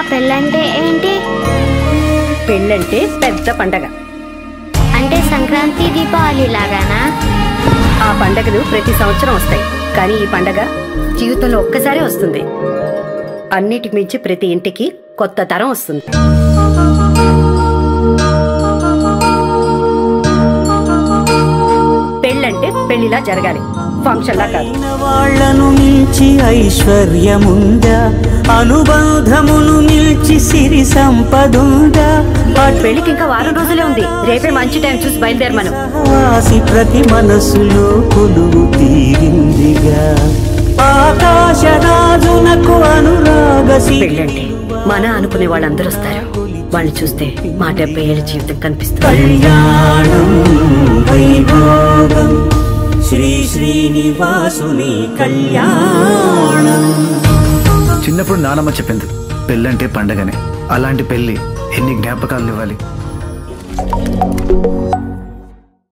పెళ్ళంటే ఏంటి? పెళ్ళంటే పెద్ద పండగ. అంటే సంక్రాంతి, దీపావళి లాగానా? ఆ పండగలు ప్రతి సంవత్సరం వస్తాయి, కానీ ఈ పండగ జీవితంలో ఒక్కసారి వస్తుంది. అన్నిటికి మించి ప్రతి ఇంటికి కొత్త తరం వస్తుంది. పెళ్ళంటే పెళ్లిలా జరగాలి, ఫంక్షన్లా కాదు. వాళ్ళను మించి ఐశ్వర్యముందా, అనుబంధమును మించి సిరి సంపదుందా. పెళ్లికి ఇంకా వారం రోజులే ఉంది. రేపే మంచి టైం చూసి బయలుదేరమను. వాసి ప్రతి మనసులో కొలువు తీరిందిగా, ఆకాశరాజునకు అనురాగ. పెళ్ళంటే మన అనుకునే వాళ్ళందరూ వస్తారు. వాళ్ళు చూస్తే మా 70 ఏళ్ళ జీవితం కనిపిస్తుంది. కళ్యాణం వైభోగం శ్రీ శ్రీనివాసుని కళ్యాణం. చిన్నప్పుడు నానమ్మ చెప్పింది, పెళ్ళంటే పండగనే. అలాంటి పెళ్లి ఎన్ని జ్ఞాపకాలు ఇవ్వాలి.